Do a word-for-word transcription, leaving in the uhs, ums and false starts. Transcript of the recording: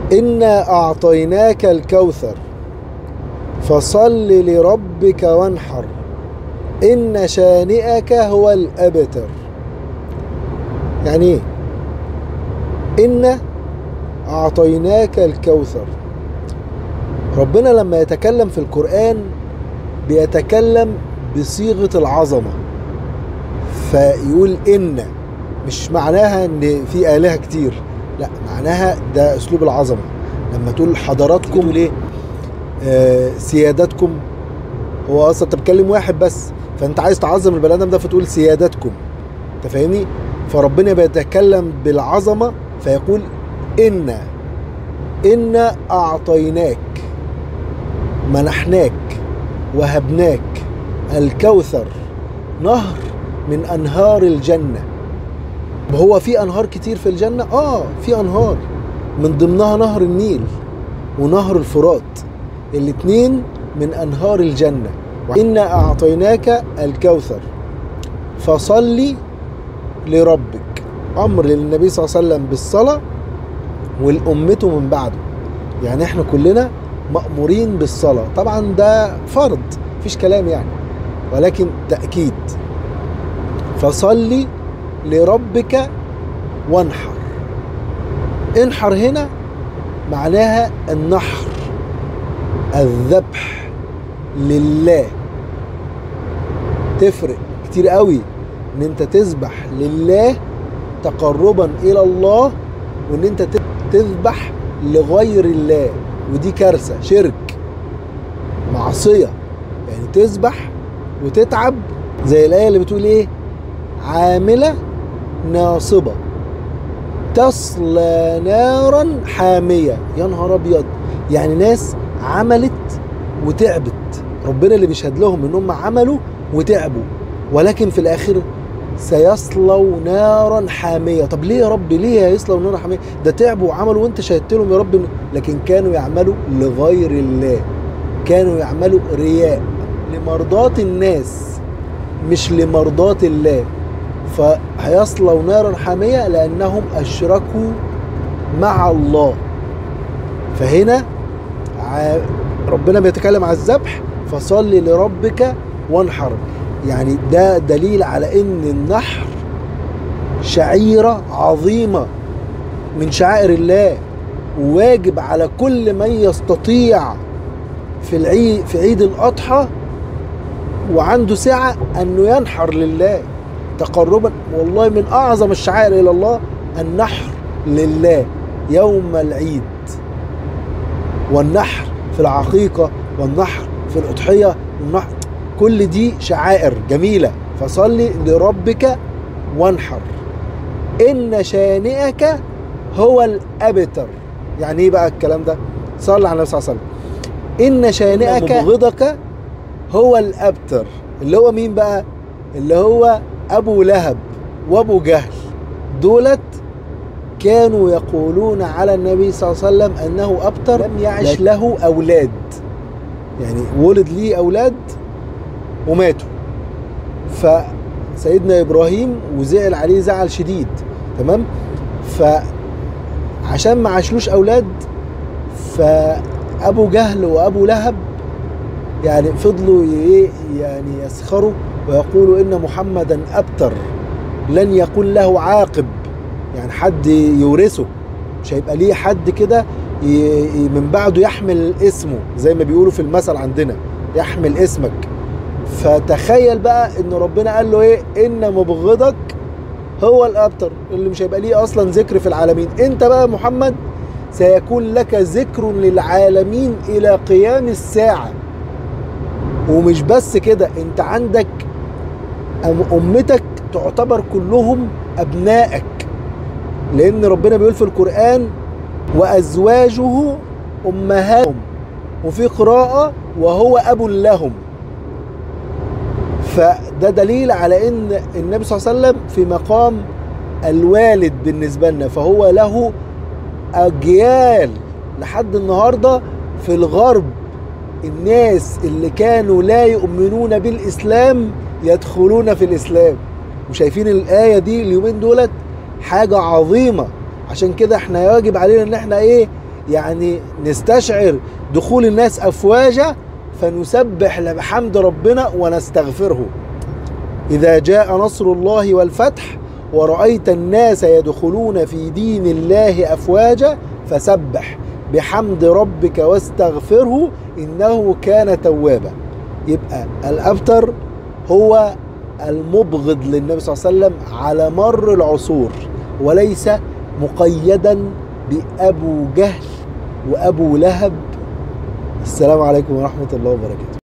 إنا أعطيناك الكوثر فصل لربك وانحر إن شانئك هو الأبتر. يعني إيه؟ إنا أعطيناك الكوثر. ربنا لما يتكلم في القرآن بيتكلم بصيغة العظمة، فيقول إن، مش معناها إن في آلهة كتير، لا، معناها ده أسلوب العظمة. لما تقول حضراتكم ليه آه سيادتكم، هو أصلا أنت بتكلم واحد بس، فأنت عايز تعظم البني آدم ده فتقول سيادتكم. أنت فاهمني؟ فربنا بيتكلم بالعظمة فيقول إنا إنا أعطيناك، منحناك وهبناك الكوثر، نهر من أنهار الجنة. هو في أنهار كتير في الجنة؟ آه في أنهار، من ضمنها نهر النيل ونهر الفرات، الاتنين من أنهار الجنة. وإنا أعطيناك الكوثر فصل لربك، أمر للنبي صلى الله عليه وسلم بالصلاة والأمته من بعده. يعني احنا كلنا مأمورين بالصلاة، طبعا ده فرض مفيش كلام يعني، ولكن تأكيد. فصل لربك وانحر. انحر هنا معناها النحر، الذبح لله. تفرق كتير قوي ان انت تذبح لله تقربا الى الله، وان انت تذبح لغير الله، ودي كارثة، شرك، معصية. يعني تذبح وتتعب، زي الآية اللي بتقول ايه؟ عاملة ناصبة تصلى نارا حامية. يا نهار ابيض، يعني ناس عملت وتعبت، ربنا اللي بيشهد لهم انهم عملوا وتعبوا، ولكن في الاخر سيصلوا نارا حامية. طب ليه يا رب؟ ليه هيصلوا نارا حامية؟ ده تعبوا وعملوا وانت شهدت لهم يا رب، لكن كانوا يعملوا لغير الله، كانوا يعملوا رياء لمرضاة الناس مش لمرضاة الله، فهيصلوا نارا حامية لأنهم أشركوا مع الله. فهنا ربنا بيتكلم على الذبح، فصل لربك وانحر. يعني ده دليل على ان النحر شعيرة عظيمة من شعائر الله، وواجب على كل من يستطيع في العيد في عيد الأضحى وعنده سعة انه ينحر لله تقربا. والله من اعظم الشعائر الى الله النحر لله يوم العيد، والنحر في العقيقة، والنحر في الأضحية، والنحر كل دي شعائر جميلة. فصل لربك وانحر إن شانئك هو الأبتر. يعني ايه بقى الكلام ده؟ صلى على النبي صلى الله عليه وسلم. إن شانئك مبغضك هو الأبتر، اللي هو مين بقى؟ اللي هو أبو لهب وأبو جهل. دولت كانوا يقولون على النبي صلى الله عليه وسلم أنه أبتر، لم يعش له أولاد، يعني ولد ليه أولاد وماتوا. فسيدنا إبراهيم وزعل عليه زعل شديد، تمام؟ فعشان ما عاشلوش أولاد، فأبو جهل وأبو لهب يعني فضلوا يعني يسخروا ويقولوا إن محمدا أبتر لن يكون له عاقب، يعني حد يورثه، مش هيبقى ليه حد كده من بعده يحمل اسمه، زي ما بيقولوا في المثل عندنا يحمل اسمك. فتخيل بقى ان ربنا قال له ايه؟ ان مبغضك هو الابتر، اللي مش هيبقى ليه اصلا ذكر في العالمين. انت بقى محمد سيكون لك ذكر للعالمين الى قيام الساعة. ومش بس كده، انت عندك امتك تعتبر كلهم ابنائك، لان ربنا بيقول في القرآن وازواجه امهاتهم، وفي قراءة وهو اب لهم. فده دليل على ان النبي صلى الله عليه وسلم في مقام الوالد بالنسبة لنا، فهو له اجيال لحد النهاردة في الغرب. الناس اللي كانوا لا يؤمنون بالاسلام يدخلون في الاسلام، وشايفين الآية دي اليومين دولت حاجة عظيمة. عشان كده احنا يجب علينا ان احنا ايه؟ يعني نستشعر دخول الناس أفواجا فنسبح بحمد ربنا ونستغفره. إذا جاء نصر الله والفتح ورأيت الناس يدخلون في دين الله أفواجا فسبح بحمد ربك واستغفره إنه كان توابا. يبقى الأبتر هو المبغض للنبي صلى الله عليه وسلم على مر العصور، وليس مقيدا بأبو جهل وأبو لهب. السلام عليكم ورحمة الله وبركاته.